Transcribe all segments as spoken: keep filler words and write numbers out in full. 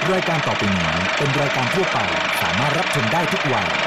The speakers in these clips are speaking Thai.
รายการต่อไปนี้เป็นรายการทั่วไปสามารถรับชมได้ทุกวัย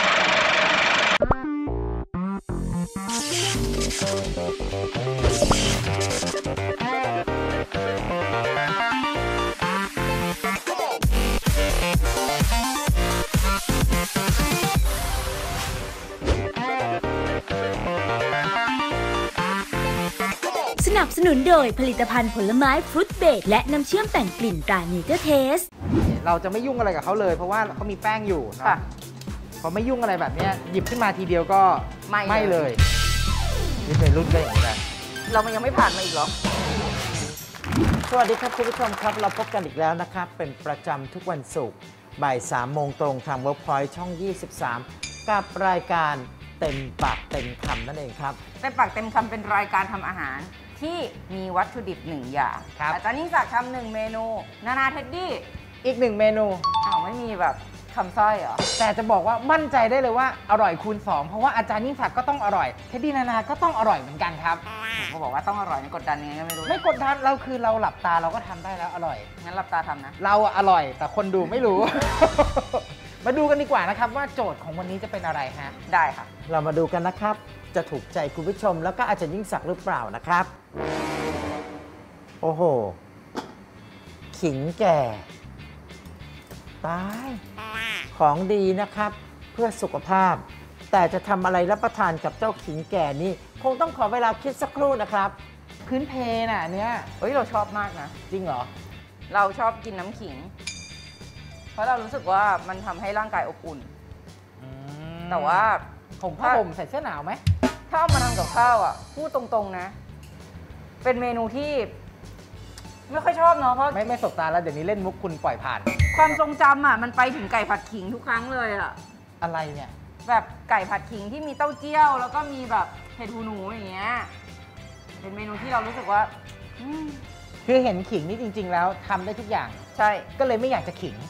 สนับสนุนโดยผลิตภัณฑ์ผลไม้ฟรุตเบรดและน้ำเชื่อมแต่งกลิ่นตราเนเจอร์เทสเราจะไม่ยุ่งอะไรกับเขาเลยเพราะว่าเขามีแป้งอยู่นะพอไม่ยุ่งอะไรแบบนี้หยิบขึ้นมาทีเดียวก็ไม่เลยนี่เป็นรุ่นได้อย่างไรเรามันยังไม่ผ่านมาอีกหรอสวัสดีครับคุณผู้ชมครับเราพบกันอีกแล้วนะครับเป็นประจำทุกวันศุกร์บ่ายสามโมงตรงทาง Workpoint ช่องยี่สิบสามกับรายการเต็มปากเต็มคำนั่นเองครับเต็มปากเต็มคำเป็นรายการทำอาหารที่มีวัตถุดิบหนึ่งอย่างอาจารย์ยิ่งศักดิ์ทำหนึ่งเมนูนานาเท็ดดี้อีกหนึ่งเมนูอ้าวไม่มีแบบคำสร้อยเหรอแต่จะบอกว่ามั่นใจได้เลยว่าอร่อยคูณสองเพราะว่าอาจารย์ยิ่งศักดิ์ก็ต้องอร่อยเท็ดดี้นานาก็ต้องอร่อยเหมือนกันครับเขาบอกว่าต้องอร่อยไม่กดดันยังไงก็ไม่รู้ไม่กดดันเราคือเราหลับตาเราก็ทำได้แล้วอร่อยงั้นหลับตาทำนะเราอร่อยแต่คนดูไม่รู้ มาดูกันดีกว่านะครับว่าโจทย์ของวันนี้จะเป็นอะไรฮะได้ค่ะเรามาดูกันนะครับจะถูกใจคุณผู้ชมแล้วก็อาจารย์ยิ่งศักดิ์หรือเปล่านะครับโอ้โหขิงแก่ตายของดีนะครับเพื่อสุขภาพแต่จะทำอะไรรับประทานกับเจ้าขิงแก่นี้คงต้องขอเวลาคิดสักครู่นะครับพื้นเพน่ะเนี้ยเฮ้ยเราชอบมากนะจริงเหรอเราชอบกินน้ำขิงเพราะเรารู้สึกว่ามันทำให้ร่างกายอบอุ่นแต่ว่าผมผ้าห่มใส่เสื้อหนาวไหมถ้าเอามาทำกับข้าวอ่ะพูดตรงๆนะเป็นเมนูที่ไม่ค่อยชอบเนาะเพราะไม่ไม่สบตาแล้วเดี๋ยวนี้เล่นมุกคุณปล่อยผ่านความทรงจำอ่ะมันไปถึงไก่ผัดขิงทุกครั้งเลยอ่ะอะไรเนี่ยแบบไก่ผัดขิงที่มีเต้าเจี้ยวแล้วก็มีแบบเห็ดหูหนูอย่างเงี้ยเป็นเมนูที่เรารู้สึกว่าคือเห็นขิงนี่จริงๆแล้วทำได้ทุกอย่างใช่ก็เลยไม่อยากจะขิง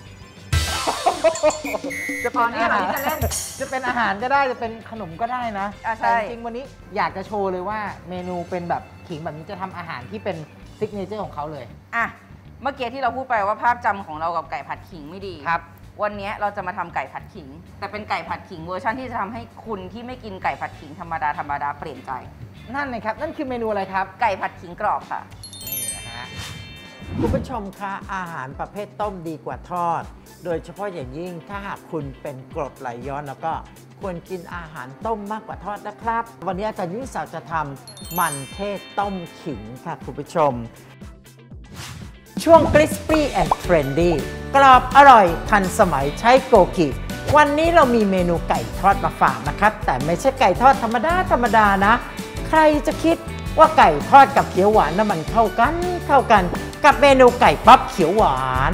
จะเป็นอาหารจะเล่นจะเป็นอาหารก็ได้จะเป็นขนมก็ได้นะแต่จริงๆวันนี้อยากจะโชว์เลยว่าเมนูเป็นแบบขิงแบบนี้จะทำอาหารที่เป็นซิกเนเจอร์ของเขาเลยอ่ะเมื่อกี้ที่เราพูดไปว่าภาพจำของเรากับไก่ผัดขิงไม่ดีครับวันนี้เราจะมาทำไก่ผัดขิงแต่เป็นไก่ผัดขิงเวอร์ชันที่จะทำให้คุณที่ไม่กินไก่ผัดขิงธรรมดาธรรมดาเปลี่ยนใจนั่นเลยครับนั่นคือเมนูอะไรครับไก่ผัดขิงกรอบค่ะนี่นะฮะคุณผู้ชมคะอาหารประเภทต้มดีกว่าทอดโดยเฉพาะอย่างยิ่งถ้าหากคุณเป็นกรดไหลย้อนแล้วก็ควรกินอาหารต้มมากกว่าทอดนะครับวันนี้อาจารย์ยิ่งศักดิ์จะทำมันเทศต้มขิงค่ะคุณผู้ชมช่วง crispy and trendy กรอบอร่อยทันสมัยใช้โกกิวันนี้เรามีเมนูไก่ทอดมาฝากนะครับแต่ไม่ใช่ไก่ทอดธรรมดาธรรมดานะใครจะคิดว่าไก่ทอดกับเขียวหวานน้ำมันเข้ากันเข้ากันกับเมนูไก่ป๊อปเขียวหวาน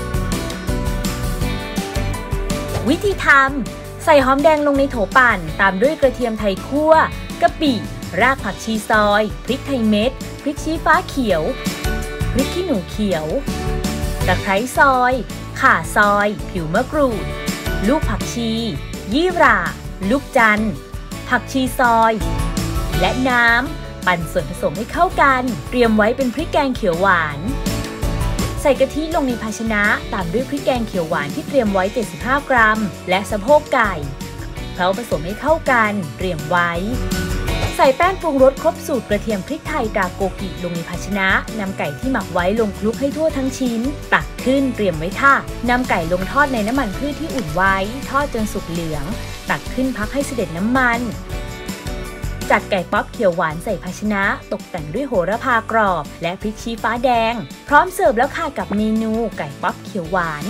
วิธีทำใส่หอมแดงลงในโถปั่นตามด้วยกระเทียมไทยคั่วกะปิรากผักชีซอยพริกไทยเม็ดพริกชี้ฟ้าเขียวพริกขี้หนูเขียวตะไคร้ซอยข่าซอยผิวมะกรูดลูกผักชียี่หร่าลูกจันทร์ผักชีซอยและน้ำปั่นส่วนผสมให้เข้ากันเตรียมไว้เป็นพริกแกงเขียวหวานใส่กะทิลงในภาชนะตามด้วยพริกแกงเขียวหวานที่เตรียมไว้เจ็ดสิบห้ากรัมและสะโพกไก่เคล้าผสมให้เข้ากันเตรียมไว้ใส่แป้งปรุงรสครบสูตรกระเทียมพริกไทยตราโกกิลงในภาชนะนำไก่ที่หมักไว้ลงคลุกให้ทั่วทั้งชิ้นตักขึ้นเตรียมไว้ค่ะนำไก่ลงทอดในน้ำมันพืชที่อุ่นไว้ทอดจนสุกเหลืองตักขึ้นพักให้เสด็จน้ำมันจัดไก่ป๊อปเขียวหวานใส่ภาชนะตกแต่งด้วยโหระพากรอบและพริกชี้ฟ้าแดงพร้อมเสิร์ฟแล้วค่ะกับเมนูไก่ป๊อปเขียวหวาน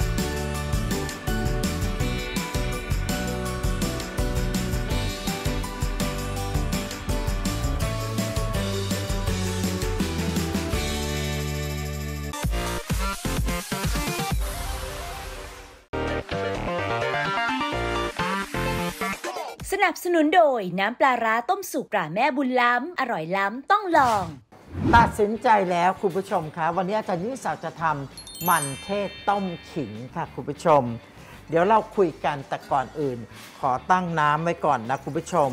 สนับสนุนโดยน้ำปลาร้าต้มสุกตราแม่บุญล้ำอร่อยล้ำต้องลองตัดสินใจแล้วคุณผู้ชมคะวันนี้อาจารย์ยิ่งศักดิ์จะทำมันเทศต้มขิงค่ะคุณผู้ชมเดี๋ยวเราคุยกันแต่ก่อนอื่นขอตั้งน้ำไว้ก่อนนะคุณผู้ชม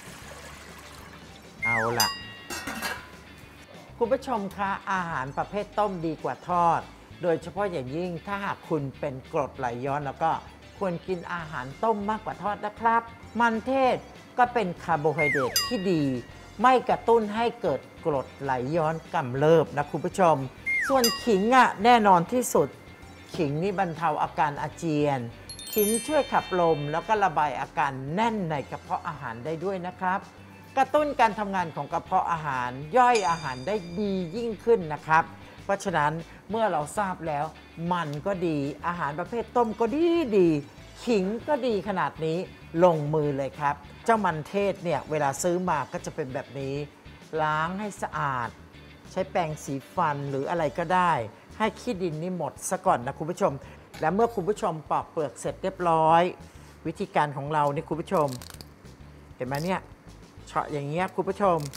เอาล่ะคุณผู้ชมคะอาหารประเภทต้มดีกว่าทอดโดยเฉพาะอย่างยิ่งถ้าหากคุณเป็นกรดไหลย้อนแล้วก็ควรกินอาหารต้มมากกว่าทอดนะครับมันเทศก็เป็นคาร์โบไฮเดรตที่ดีไม่กระตุ้นให้เกิดกรดไหลย้อนกำเริบนะคุณผู้ชมส่วนขิงอ่ะแน่นอนที่สุดขิงนี่บรรเทาอาการอาเจียนขิงช่วยขับลมแล้วก็ระบายอาการแน่นในกระเพาะอาหารได้ด้วยนะครับกระตุ้นการทำงานของกระเพาะอาหารย่อยอาหารได้ดียิ่งขึ้นนะครับเพราะฉะนั้นเมื่อเราทราบแล้วมันก็ดีอาหารประเภทต้มก็ดีดีขิงก็ดีขนาดนี้ลงมือเลยครับเจ้ามันเทศเนี่ยเวลาซื้อมาก็จะเป็นแบบนี้ล้างให้สะอาดใช้แปรงสีฟันหรืออะไรก็ได้ให้ขี้ดินนี่หมดซะก่อนนะคุณผู้ชมและเมื่อคุณผู้ชมปอกเปลือกเสร็จเรียบร้อยวิธีการของเรานี่คุณผู้ชมเห็นไหมเนี่ยเฉาะอย่างเงี้ยคุณผู้ชม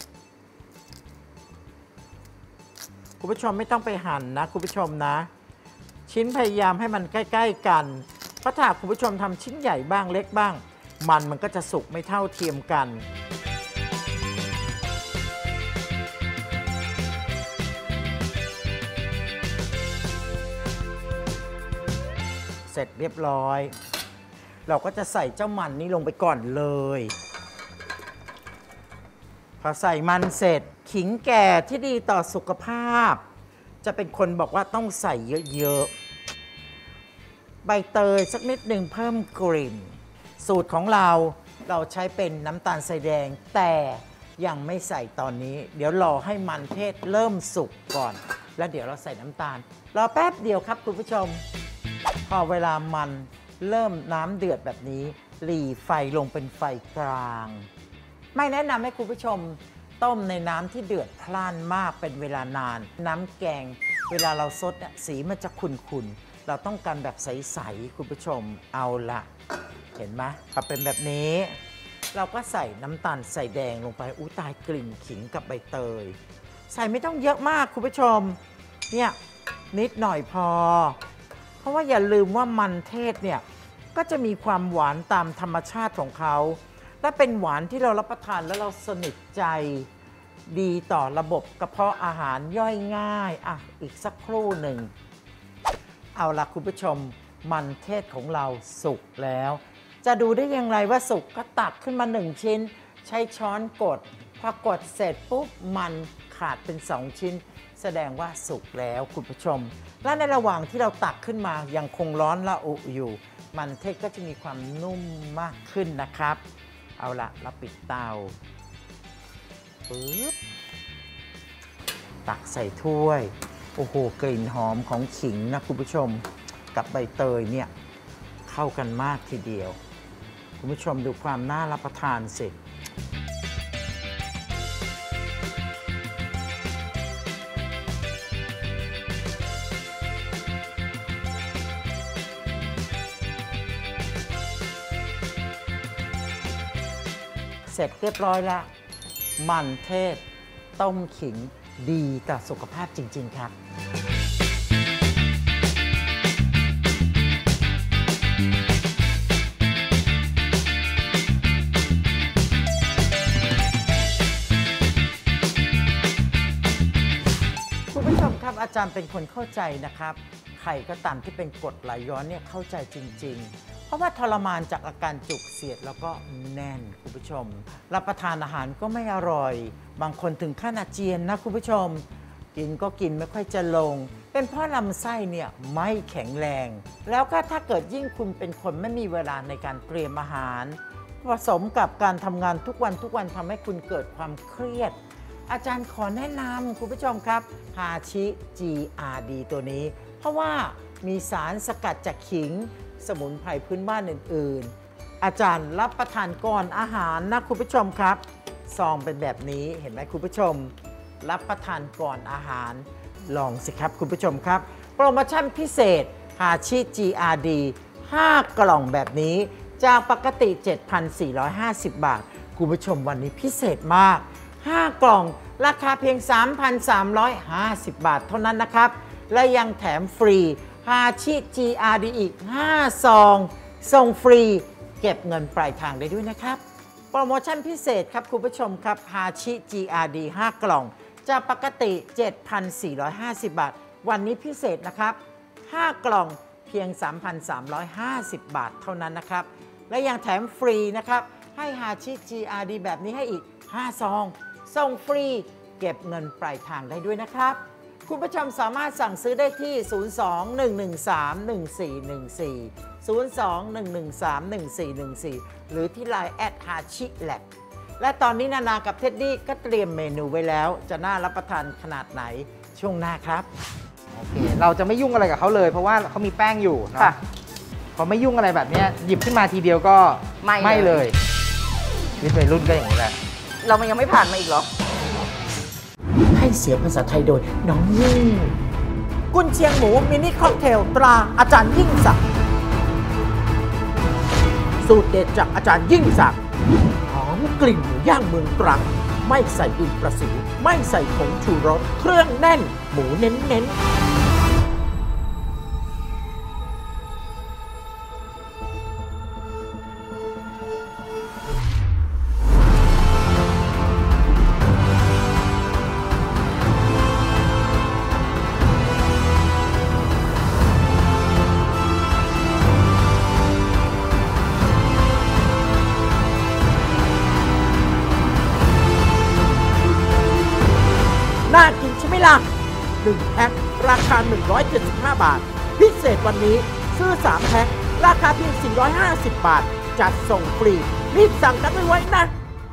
คุณผู้ชมไม่ต้องไปหั่นนะคุณผู้ชมนะชิ้นพยายามให้มันใกล้ๆกันเพราะถ้าคุณผู้ชมทำชิ้นใหญ่บ้างเล็กบ้างมันมันก็จะสุกไม่เท่าเทียมกันเสร็จเรียบร้อยเราก็จะใส่เจ้ามันนี้ลงไปก่อนเลยพอใส่มันเสร็จขิงแก่ที่ดีต่อสุขภาพจะเป็นคนบอกว่าต้องใส่เยอะๆใบเตยสักนิดหนึ่งเพิ่มกลิ่นสูตรของเราเราใช้เป็นน้ำตาลทรายแดงแต่ยังไม่ใส่ตอนนี้เดี๋ยวรอให้มันเทศเริ่มสุกก่อนแล้วเดี๋ยวเราใส่น้ำตาลรอแป๊บเดียวครับคุณผู้ชมพอเวลามันเริ่มน้ำเดือดแบบนี้หรี่ไฟลงเป็นไฟกลางไม่แนะนำให้คุณผู้ชมต้มในน้ำที่เดือดพล่านมากเป็นเวลานานน้ำแกงเวลาเราซดเนี่ยสีมันจะขุ่นๆเราต้องการแบบใสๆคุณผู้ชมเอาละเห็นไหมพอเป็นแบบนี้เราก็ใส่น้ำตาลใส่แดงลงไปอู้ตายกลิ่นขิงกับใบเตยใส่ไม่ต้องเยอะมากคุณผู้ชมเนี่ยนิดหน่อยพอเพราะว่าอย่าลืมว่ามันเทศเนี่ยก็จะมีความหวานตามธรรมชาติของเขาและเป็นหวานที่เรารับประทานแล้วเราสนิทใจดีต่อระบบกระเพาะอาหารย่อยง่ายอ่ะอีกสักครู่หนึ่งเอาล่ะคุณผู้ชมมันเทศของเราสุกแล้วจะดูได้อย่างไรว่าสุกก็ตักขึ้นมาหนึ่งชิ้นใช้ช้อนกดพอกดเสร็จปุ๊บมันขาดเป็นสองชิ้นแสดงว่าสุกแล้วคุณผู้ชมและในระหว่างที่เราตักขึ้นมายังคงร้อนละอุอยู่มันเทศก็จะมีความนุ่มมากขึ้นนะครับเอาละเราปิดเตาปึ๊บตักใส่ถ้วยโอ้โหกลิ่นหอมของขิงนะคุณผู้ชมกับใบเตยเนี่ยเข้ากันมากทีเดียวคุณผู้ชมดูความน่ารับประทานสิเสร็จเรียบร้อยแล้วมันเทศต้มขิงดีต่อสุขภาพจริงๆครับคุณผู้ชมครับอาจารย์เป็นคนเข้าใจนะครับใครก็ตามที่เป็นกรดไหลย้อนเนี่ยเข้าใจจริงๆเพราะว่าทรมานจากอาการจุกเสียดแล้วก็แน่นคุณผู้ชมรับประทานอาหารก็ไม่อร่อยบางคนถึงขั้นอาเจียนนะคุณผู้ชมกินก็กินไม่ค่อยจะลงเป็นเพราะลำไส้เนี่ยไม่แข็งแรงแล้วก็ถ้าเกิดยิ่งคุณเป็นคนไม่มีเวลาในการเตรียมอาหารผสมกับการทำงานทุกวันทุกวันทำให้คุณเกิดความเครียดอาจารย์ขอแนะนำคุณผู้ชมครับฮาชิ จี อาร์ ดี ตัวนี้เพราะว่ามีสารสกัดจากขิงสมุนไพรพื้นบ้านอื่นๆอาจารย์รับประทานก่อนอาหารนะคุณผู้ชมครับซองเป็นแบบนี้เห็นไหมคุณผู้ชมรับประทานก่อนอาหารลองสิครับคุณผู้ชมครับโปรโมชั่นพิเศษฮาชิ จี อาร์ ดี ห้ากล่องแบบนี้จากปกติ เจ็ดพันสี่ร้อยห้าสิบ บาทคุณผู้ชมวันนี้พิเศษมากห้ากล่องราคาเพียง สามพันสามร้อยห้าสิบ บาทเท่านั้นนะครับและยังแถมฟรีฮาชิ จี อาร์ ดี อีกห้าซองส่งฟรีเก็บเงินปลายทางได้ด้วยนะครับโปรโมชั่นพิเศษครับคุณผู้ชมครับฮาชิ จี อาร์ ดี ห้ากล่องจากปกติ เจ็ดพันสี่ร้อยห้าสิบ บาทวันนี้พิเศษนะครับห้ากล่องเพียง สามพันสามร้อยห้าสิบ บาทเท่านั้นนะครับและยังแถมฟรีนะครับให้ฮาชิ จี อาร์ ดี แบบนี้ให้อีกห้าซองส่งฟรีเก็บเงินปลายทางได้ด้วยนะครับคุณผู้ชมสามารถสั่งซื้อได้ที่ ศูนย์ สอง หนึ่ง หนึ่ง สาม หนึ่ง สี่ หนึ่ง สี่ ศูนย์ สอง หนึ่ง หนึ่ง สาม หนึ่ง สี่ หนึ่ง สี่ หรือที่ ไลน์ แอท ฮาชิ แลบ และตอนนี้นานากับเท็ดดี้ก็เตรียมเมนูไว้แล้วจะน่ารับประทานขนาดไหนช่วงหน้าครับโอเคเราจะไม่ยุ่งอะไรกับเขาเลยเพราะว่าเขามีแป้งอยู่เนาะพอไม่ยุ่งอะไรแบบนี้หยิบขึ้นมาทีเดียวก็ไม่เลยวิทย์วัยรุ่นก็อย่างนี้แหละเรามันยังไม่ผ่านมาอีกหรอให้เสียงภาษาไทยโดยน้องยิ่งกุนเชียงหมูมินิค็อกเทลตราอาจารย์ยิ่งศักดิ์สูตรเด็ดจากอาจารย์ยิ่งศักดิ์หอมกลิ่นหมูย่างเมืองตรังไม่ใส่อินประสิวไม่ใส่ผงชูรสเครื่องแน่นหมูเน้นๆน่ากินใช่ไหมล่ะหนึ่งแพ็คราคาหนึ่งร้อยเจ็ดสิบห้าบาทพิเศษวันนี้ซื้อสามแพ็คราคาเพียงสี่ร้อยห้าสิบบาทจัดส่งฟรีรีบสั่งกันไว้นะ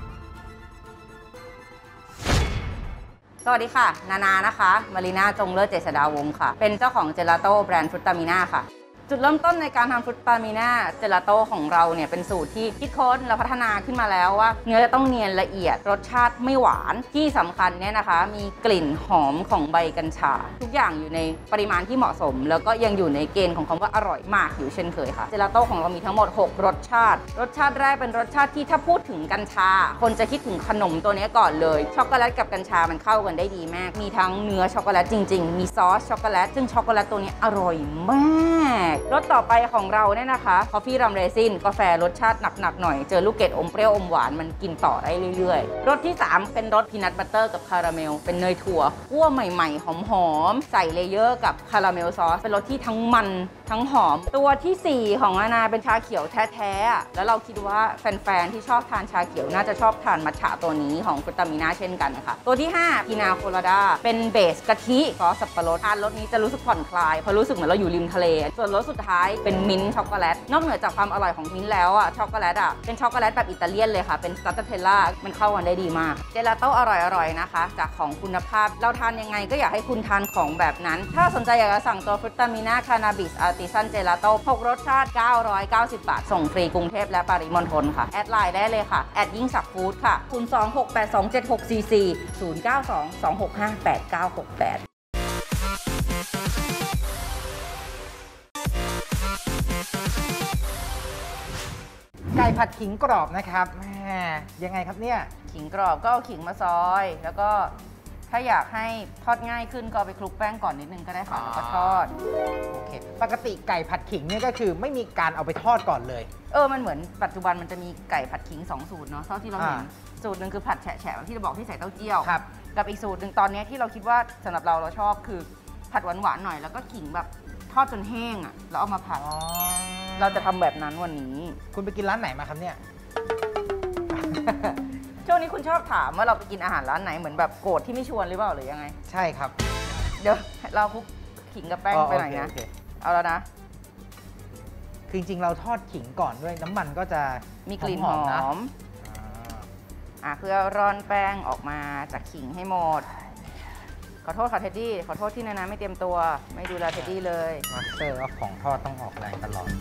สวัสดีค่ะนานานะคะมารีนาจงเลิศเจษฎาวงศ์ค่ะเป็นเจ้าของเจลาโต้แบรนด์ฟรุตตามิน่าค่ะจุดเริ่มต้นในการทำฟรุตตามิน่าเจลาโต้ของเราเนี่ยเป็นสูตรที่คิดค้นและพัฒนาขึ้นมาแล้วว่าเนื้อจะต้องเนียนละเอียดรสชาติไม่หวานที่สำคัญเนี่ยนะคะมีกลิ่นหอมของใบกัญชาทุกอย่างอยู่ในปริมาณที่เหมาะสมแล้วก็ยังอยู่ในเกณฑ์ของคำว่าอร่อยมากอยู่เช่นเคยค่ะเจลาโต้ของเรามีทั้งหมดหกรสชาติรสชาติแรกเป็นรสชาติที่ถ้าพูดถึงกัญชาคนจะคิดถึงขนมตัวนี้ก่อนเลยช็อกโกแลตกับกัญชามันเข้ากันได้ดีมากมีทั้งเนื้อช็อกโกแลตจริงๆมีซอสช็อกโกแลตซึ่งช็อกโกแลตตัวนี้อร่อยมากรสต่อไปของเราเนี่ยนะคะคอฟฟี่รัมเรซินกาแฟรสชาติหนักๆหน่อยเจอลูกเกดอมเปรี้ยวอมหวานมันกินต่อได้เรื่อยๆรสที่สามเป็นรสพีนัทบัตเตอร์กับคาราเมลเป็นเนยถั่วคั่วใหม่ๆหอมๆใส่เลเยอร์กับคาราเมลซอสเป็นรสที่ทั้งมันทั้งหอมตัวที่สี่ของนานาเป็นชาเขียวแท้ๆแล้วเราคิดว่าแฟนๆที่ชอบทานชาเขียวน่าจะชอบทานมัทฉะตัวนี้ของฟรุตตามิน่าเช่นกันนะคะตัวที่ห้าพีนาโคลาดาเป็นเบสกะทิซอสสับปะรดทานรสนี้จะรู้สึกผ่อนคลายเพราะรู้สึกเหมือนเราอยู่ริมทะเลส่วนรสสุดท้ายเป็นมิ้นท์ช็อกโกแลตนอกเหนือจากความอร่อยของมิ้นท์แล้วอ่ะช็อกโกแลตอ่ะเป็นช็อกโกแลตแบบอิตาเลียนเลยค่ะเป็นสตรัตเทลล่ามันเข้ากันได้ดีมากเจลาโต้อร่อยๆนะคะจากของคุณภาพเราทานยังไงก็อยากให้คุณทานของแบบนั้นถ้าสนใจอยากจะสั่งตัวฟรุตตามิน่าคานาบิสอาร์ติซันเจลาโต้หกรสชาติเก้าร้อยเก้าสิบบาทส่งฟรีกรุงเทพและปริมณฑลค่ะแอดไลน์ได้เลยค่ะแอดยิ่งศักดิ์ฟู้ดค่ะศูนย์ สอง หก แปด สอง เจ็ด หก สี่ สี่ ศูนย์ เก้า สอง สอง หก ห้า แปด เก้า หก แปดไก่ผัดขิงกรอบนะครับแหมยังไงครับเนี่ยขิงกรอบก็เอาขิงมาซอยแล้วก็ถ้าอยากให้ทอดง่ายขึ้นก็ไปคลุกแป้งก่อนนิดนึงก็ได้ค่ะแล้วก็ทอดโอเคปกติไก่ผัดขิงเนี่ยก็คือไม่มีการเอาไปทอดก่อนเลยเออมันเหมือนปัจจุบันมันจะมีไก่ผัดขิงสองสูตรเนาะเท่าที่เราเห็นสูตรหนึ่งคือผัดแฉะๆที่เราบอกที่ใส่เต้าเจี้ยวกับอีกสูตรหนึ่งตอนนี้ที่เราคิดว่าสำหรับเราเราชอบคือผัดหวานๆหน่อยแล้วก็ขิงแบบทอดจนแห้งอ่ะแล้วเอามาผัดเราจะทำแบบนั้นวันนี้คุณไปกินร้านไหนมาครับเนี่ยช่วงนี้คุณชอบถามว่าเราไปกินอาหารร้านไหนเหมือนแบบโกรธที่ไม่ชวนหรือเปล่าหรือยังไงใช่ครับเดี๋ยวเราคลุกขิงกับแป้งไปหน่อยนะเอาแล้วนะคือจริงๆเราทอดขิงก่อนด้วยน้ำมันก็จะมีกลิ่นหอมอ่ะเพื่อร่อนแป้งออกมาจากขิงให้หมดขอโทษค่ะเท็ดดี้ขอโทษที่นานาไม่เตรียมตัวไม่ดูแลเท็ดดี้เลยมาสเตอร์ว่าของทอดต้องออกแรงตลอด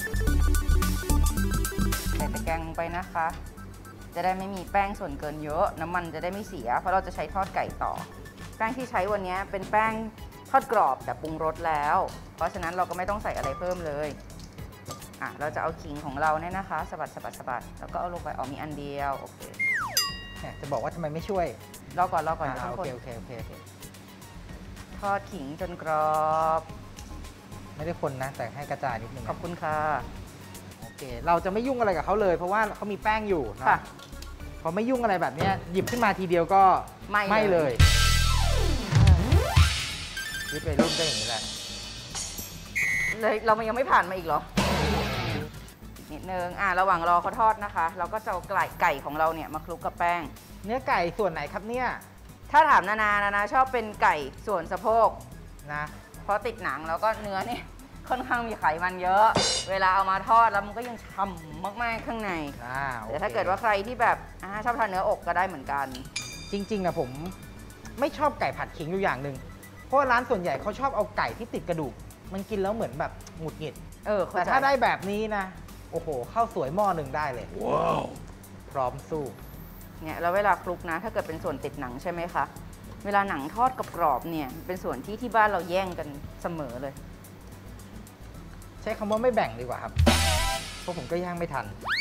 ใส่ตะแกรงลงไปนะคะจะได้ไม่มีแป้งส่วนเกินเยอะน้ำมันจะได้ไม่เสียเพราะเราจะใช้ทอดไก่ต่อแป้งที่ใช้วันนี้เป็นแป้งทอดกรอบแต่ปรุงรสแล้วเพราะฉะนั้นเราก็ไม่ต้องใส่อะไรเพิ่มเลยอ่ะเราจะเอาขิงของเราเนี่ยนะคะสะบัดสะบัดสะบัดแล้วก็เอาลงไปอ๋อมีอันเดียวโอเคจะบอกว่าทำไมไม่ช่วยรอก่อนรอก่อนโอเคโอเคโอเคทอดขิงจนกรอบไม่ได้คนนะแต่ให้กระจายนิดนึงขอบคุณค่ะโอเคเราจะไม่ยุ่งอะไรกับเขาเลยเพราะว่าเขามีแป้งอยู่นะพอไม่ยุ่งอะไรแบบนี้หยิบขึ้นมาทีเดียวก็ไม่เลยวิทย์วัยรุ่นก็อย่างนี้แหละเลยเรามันยังไม่ผ่านมาอีกเหรอนิดนึงอ่ะระหว่างรอเขาทอดนะคะ เราก็จะเอาไก่ไก่ของเราเนี่ยมาคลุกกับแป้งเนื้อไก่ส่วนไหนครับเนี่ยถ้าถามนานานานาชอบเป็นไก่ส่วนสะโพกนะเพราะติดหนังแล้วก็เนื้อเนี่ยค่อนข้างมีไขมันเยอะเวลาเอามาทอดแล้วมันก็ยังฉ่ำมากๆข้างในแต่ถ้าเกิดว่าใครที่แบบชอบทานเนื้ออกก็ได้เหมือนกันจริงๆนะผมไม่ชอบไก่ผัดขิงอยู่อย่างหนึ่งเพราะร้านส่วนใหญ่เขาชอบเอาไก่ที่ติดกระดูกมันกินแล้วเหมือนแบบหงุดหงิดเออแต่ถ้าได้แบบนี้นะโอ้โหข้าวสวยหม้อหนึ่งได้เลยว้าวพร้อมสู้เนี่ยแล้วเวลาคลุกนะถ้าเกิดเป็นส่วนติดหนังใช่ไหมคะเวลาหนังทอดกรอบๆเนี่ยเป็นส่วนที่ที่บ้านเราแย่งกันเสมอเลยใช้คำว่าไม่แบ่งดีกว่าครับเพราะผมก็ย่างไม่ทัน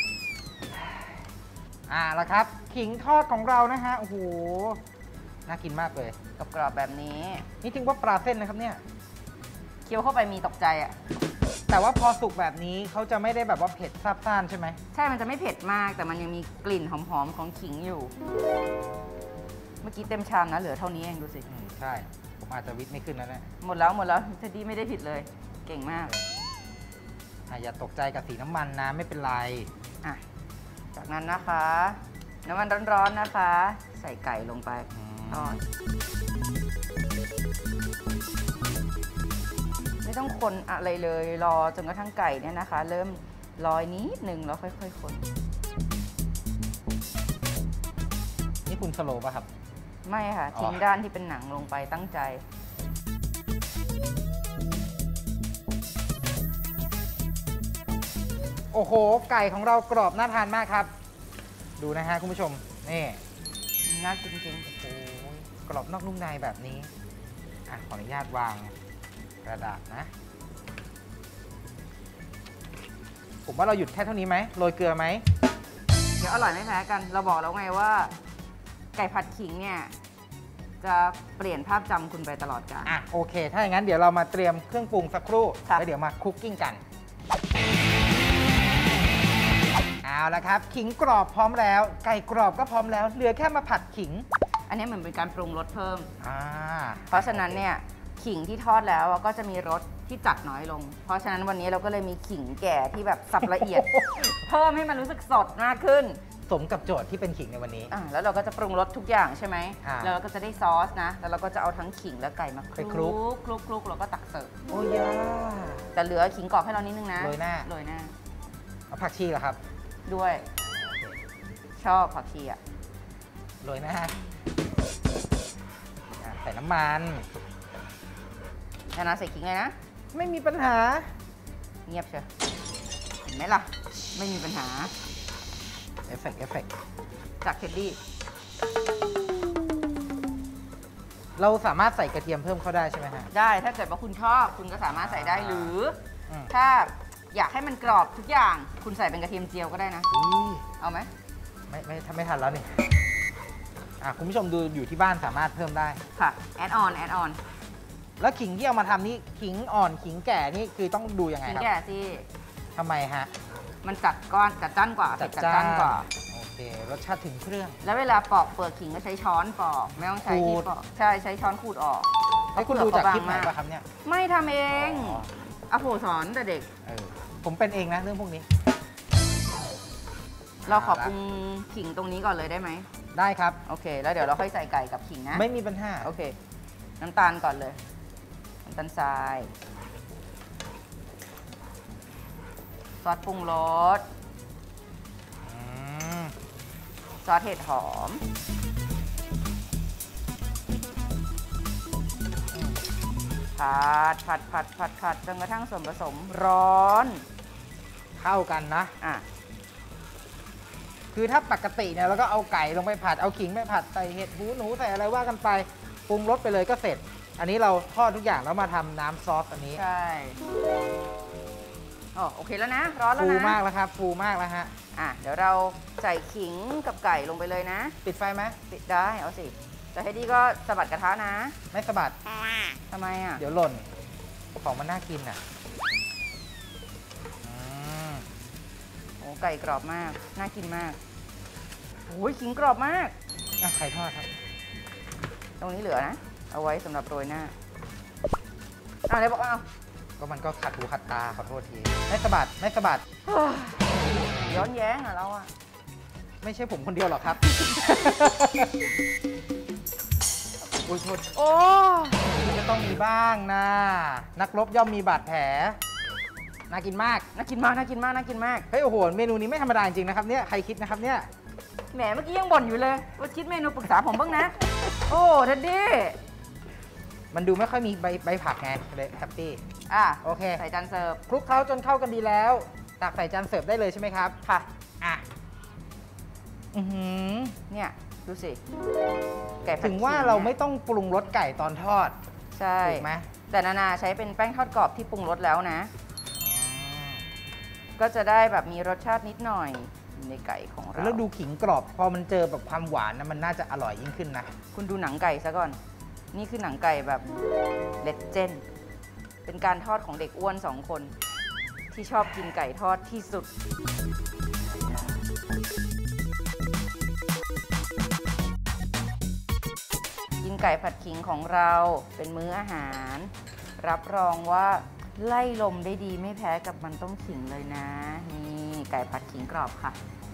อ่าแล้วครับขิงทอดของเรานะฮะโอ้โหน่ากินมากเลยกรอบๆแบบนี้นี่ถึงว่าปลาเส้นนะครับเนี่ยเคี้ยวเข้าไปมีตกใจอ่ะแต่ว่าพอสุกแบบนี้เขาจะไม่ได้แบบว่าเผ็ดซาบซ่านใช่ไหมใช่มันจะไม่เผ็ดมากแต่มันยังมีกลิ่นหอมๆของขิงอยู่เมื่อกี้เต็มชามนะเหลือเท่านี้เองดูสิใช่ผมอาจจะวิทย์ไม่ขึ้นแล้วนะหมดแล้วหมดแล้วเทดดี้ไม่ได้ผิดเลยเก่งมากอย่าตกใจกับสีน้ำมันนะไม่เป็นไรอ่ะจากนั้นนะคะน้ำมันร้อนๆนะคะใส่ไก่ลงไปทอดไม่ต้องคนอะไรเลยรอจนกระทั่งไก่เนี่ยนะคะเริ่มลอยนิดนึงแล้วค่อยๆคนนี่คุณสโลว์ป่ะครับไม่ค่ะทิ้งด้านที่เป็นหนังลงไปตั้งใจโอ้โหไก่ของเรากรอบน่าทานมากครับดูนะฮะคุณผู้ชมนี่น่ากินจริงๆโอ้โหกรอบนอกนุ่มในแบบนี้อ่ะขออนุญาตวางกระดาษนะผมว่าเราหยุดแค่เท่านี้ไหมโรยเกลือไหมเดี๋ยวอร่อยไม่แพ้กันเราบอกแล้วไงว่าไก่ผัดขิงเนี่ยจะเปลี่ยนภาพจำคุณไปตลอดกาลอ่ะโอเคถ้าอย่างนั้นเดี๋ยวเรามาเตรียมเครื่องปรุงสักครู่แล้วเดี๋ยวมาคุกกิ้งกันเอาละครับขิงกรอบพร้อมแล้วไก่กรอบก็พร้อมแล้วเหลือแค่มาผัดขิงอันนี้เหมือนเป็นการปรุงรสเพิ่มอ่าเพราะฉะนั้นเนี่ยขิงที่ทอดแล้วก็จะมีรสที่จัดน้อยลงเพราะฉะนั้นวันนี้เราก็เลยมีขิงแก่ที่แบบสับละเอียด เพิ่มให้มันรู้สึกสดมากขึ้นสมกับโจทย์ที่เป็นขิงในวันนี้อ่าแล้วเราก็จะปรุงรสทุกอย่างใช่ไหมแล้วเราก็จะได้ซอสนะแล้วเราก็จะเอาทั้งขิงและไก่มาคลุกคลุกคลุกแล้วก็ตักเสิร์ฟโอ้ยแต่เหลือขิงกรอบให้เรานิดนึงนะโรยหน้าโรยหน้าเอาผักชีเหรอครับด้วยชอบผักชีอ่ะโรยหน้าใส่น้ำมันนานาใส่ขิงเลยนะไม่มีปัญหาเงียบเชียวเห็นไหมล่ะไม่มีปัญหาเอฟเฟกต์เอฟเฟกต์จากเท็ดดี้เราสามารถใส่กระเทียมเพิ่มเข้าได้ใช่ไหมฮะได้ถ้าเกิดว่าคุณชอบคุณก็สามารถใส่ได้หรือถ้าอยากให้มันกรอบทุกอย่างคุณใส่เป็นกระเทียมเจียวก็ได้นะเอาไหมไม่ไม่ทำไม่ทันแล้วนี่อ่ะคุณผู้ชมดูอยู่ที่บ้านสามารถเพิ่มได้ค่ะแอดออนแอดออนแล้วขิงที่เอามาทำนี่ขิงอ่อนขิงแก่นี่คือต้องดูยังไงครับขิงแก่สิทำไมฮะมันจัดก้อนจัดจ้านกว่าจัดจ้านกว่าโอเครสชาติถึงเครื่องแล้วเวลาปอกเปลือกขิงก็ใช้ช้อนปอกไม่ต้องใช้ที่ปอกใช่ใช้ช้อนขูดออกให้คุณดูจากคลิปไหนป่ะครับเนี่ยไม่ทำเองอาโผสอนแต่เด็กผมเป็นเองนะเรื่องพวกนี้เราขอปรุงขิงตรงนี้ก่อนเลยได้ไหมได้ครับโอเคแล้วเดี๋ยวเราค่อยใส่ไก่กับขิงนะไม่มีปัญหาโอเคน้ำตาลก่อนเลยน้ำตาลทรายซอสปรุงรสซอสเห็ดหอมผัดผัดผัดผัดผัดจนกระทั่งส่วนผสมร้อนเข้ากันนะอ่ะคือถ้าปกติเนี่ยเราก็เอาไก่ลงไปผัดเอาขิงไปผัดใส่เห็ดหูหนูใส่อะไรว่ากันไปปรุงรสไปเลยก็เสร็จอันนี้เราทอดทุกอย่างแล้วมาทำน้ำซอสอันนี้ใช่อ๋อโอเคแล้วนะร้อนแล้วนะฟูมากแล้วครับฟูมากแล้วฮะอ่ะเดี๋ยวเราใส่ขิงกับไก่ลงไปเลยนะปิดไฟไหมปิดได้เอาสิแต่ให้ดีก็สะบัดกระทะนะไม่สะบัดทำไมอ่ะเดี๋ยวหล่นของมันน่ากินอ่ะโอ้ไก่กรอบมากน่ากินมากโอ้ยขิงกรอบมากอ่ะไข่ทอดครับตรงนี้เหลือนะเอาไว้สำหรับโรยหน้าอ่ะเดี๋ยวบอกเอาก็มันก็ขัดหูขัดตาขอโทษทีไม่สะบัดไม่สะบัดย้อนแย้งอะเราอะไม่ใช่ผมคนเดียวหรอกครับ อุ้ยโทษโอ้ก็ต้องมีบ้างนะ นักรบย่อมมีบาดแผลน่ากินมากน่ากินมากน่ากินมากน่ากินมากเฮ้ยโอ้โหเมนูนี้ไม่ธรรมดาจริงนะครับเนี่ยใครคิดนะครับเนี่ยแหมเมื่อกี้ยังบ่นอยู่เลยว่าคิดเมนูปรึกษาผมบ้างนะ โอ้เท็ดดี้มันดูไม่ค่อยมีใบใบผักไงเลยแฮปปี้อ่ะโอเคใส่จานเสิร์ฟคลุกเคล้าจนเข้ากันดีแล้วตักใส่จานเสิร์ฟได้เลยใช่ไหมครับค่ะอ่ะอือหือเนี่ยดูสิไก่ผัดถึงว่าขิเราไม่ต้องปรุงรสไก่ตอนทอดใช่ถูกไหมแต่นานาใช้เป็นแป้งทอดกรอบที่ปรุงรสแล้วนะ ก็จะได้แบบมีรสชาตินิดหน่อยในไก่ของเราแล้วดูขิงกรอบพอมันเจอแบบความหวานนะมันน่าจะอร่อยยิ่งขึ้นนะคุณดูหนังไก่ซะก่อน นี่คือหนังไก่แบบเลดเจนด์เป็นการทอดของเด็กอ้วนสองคน ที่ชอบกินไก่ทอดที่สุด กินไก่ผัดขิงของเราเป็นมื้ออาหาร รับรองว่าไล่ลมได้ดีไม่แพ้กับมันต้มขิงเลยนะ นี่ไก่ผัดขิงกรอบค่ะ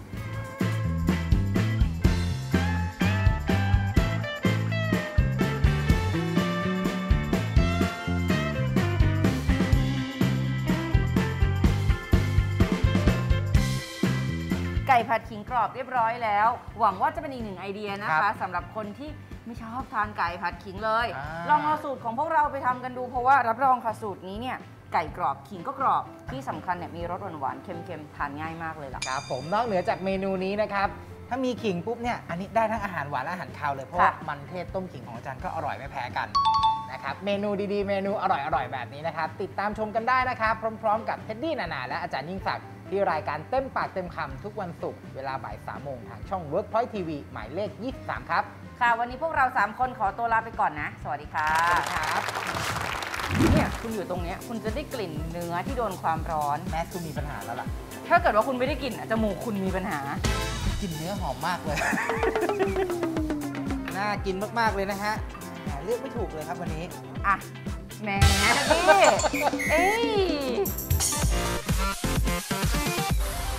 ไก่ผัดขิงกรอบเรียบร้อยแล้ว หวังว่าจะเป็นอีกหนึ่งไอเดียนะครัคะบสำหรับคนที่ไม่ชอบทานไก่ผัดขิงเลยอ่าลองเอาสูตรของพวกเราไปทำกันดูเพราะว่ารับรองค่ะสูตรนี้เนี่ยไก่กรอบขิงก็กรอบที่สำคัญเนี่ยมีรสหวานๆเค็มๆทานง่ายมากเลยล่ะครับผมนอกเหนือจากเมนูนี้นะครับถ้ามีขิงปุ๊บเนี่ยอันนี้ได้ทั้งอาหารหวานและอาหารคาวเลยเพราะว่าค่ะมันเทศต้มขิงของอาจารย์ก็อร่อยไม่แพ้กันนะครับเมนูดีๆเมนูอร่อยๆแบบนี้นะครับติดตามชมกันได้นะครับพร้อมๆกับเท็ดดี้นานาและอาจารย์ยิ่งศักดิ์ที่รายการเต็มปากเต็มคำทุกวันศุกร์เวลาบ่ายสามโมงทางช่อง Workpoint ที วี หมายเลขยี่สิบสามครับค่ะวันนี้พวกเราสามคนขอตัวลาไปก่อนนะ สวัสดีค่ะครับเนี่ยคุณอยู่ตรงเนี้ยคุณจะได้กลิ่นเนื้อที่โดนความร้อนแมสคุณมีปัญหาแล้วล่ะถ้าเกิดว่าคุณไม่ได้กลิ่นอ่ะจมูกคุณมีปัญหากลิ่นเนื้อหอมมากเลย น่ากินมากๆเลยนะฮะแหมเลือกไม่ถูกเลยครับวันนี้อ่ะแหมพี่เอ้ย